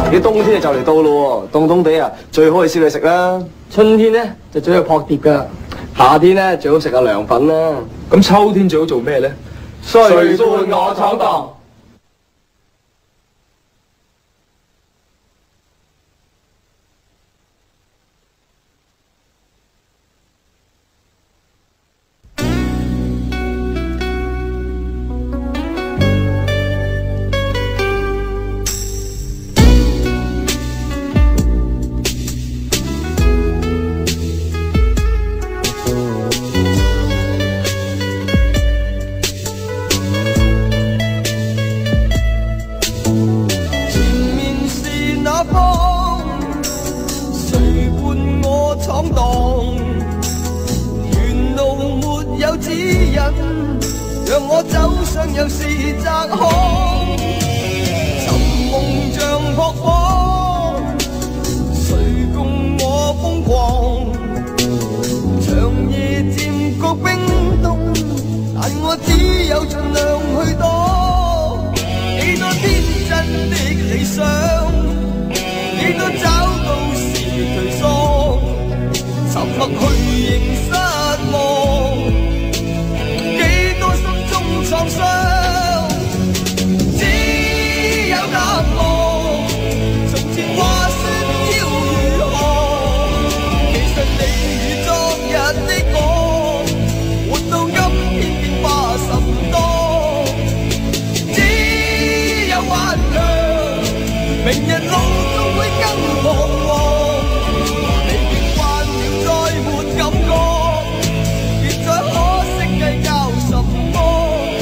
啲冬天就嚟到咯，凍凍地啊，最好去燒嘢食啦。 春天咧就最好撲碟噶，夏天咧最好食下涼粉啦。 咁秋天最好做咩咧？ 誰說我闖蕩？ 讓我走上又是窄巷，尋夢像撲火，誰共我瘋狂？長夜漸覺冰凍，但我只有盡量去躲。幾多天真的理想，幾多找到時退縮，沉默去認失望。創傷，只有隔膜。從前話說要如何，其實你與昨日的我，活到今天變化甚多。只有頑強，明日路總會更彷徨。你已慣了再沒感覺，別再可惜計較什麼。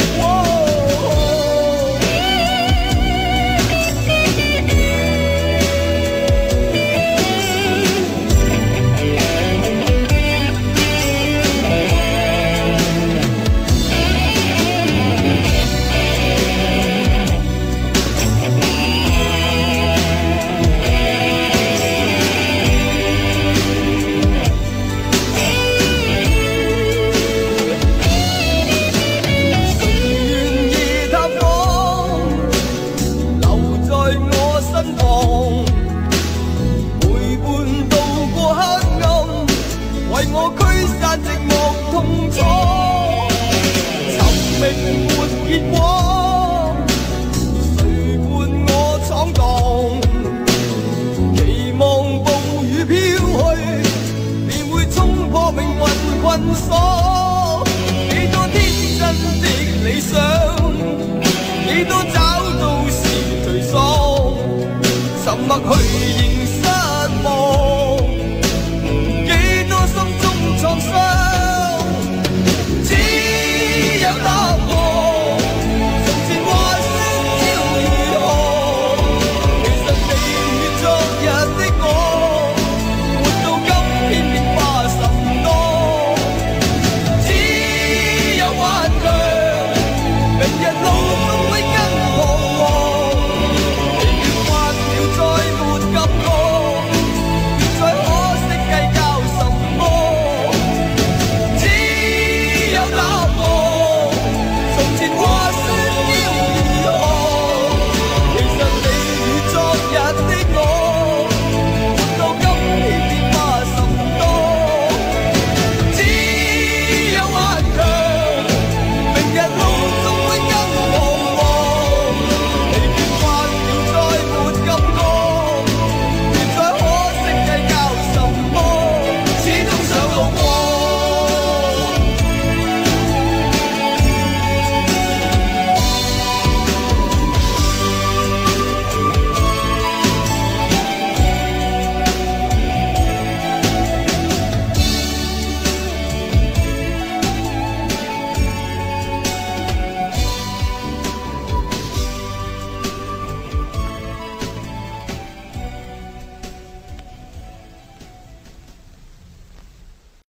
幾多天真的理想，幾多找到時退縮，沉默去認